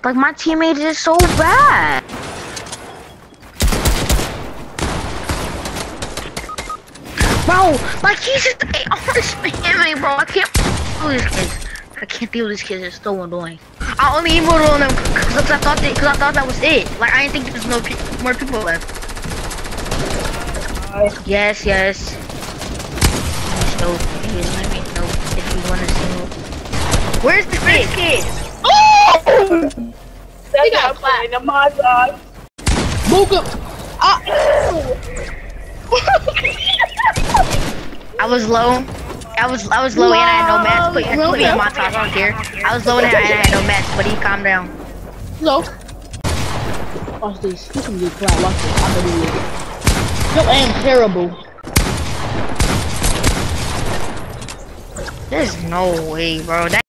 Like my teammate is so bad. Bro, like he's just spamming, bro. I can't deal with these kids. I can't deal with these kids. It's so annoying. I only emoted on them because I thought that was it. Like I didn't think there was more people left. Yes. So let me know if you want to see. Where's the kid? Oh! That's not playing in my side. Luca! I was low. I was low and I had no match, but you put me on my top. I don't care. I was low and I had no match, but he calmed down. No. Watch this. He's gonna get quiet. Watch this. I'm gonna do it. Yo, I am terrible. There's no way, bro.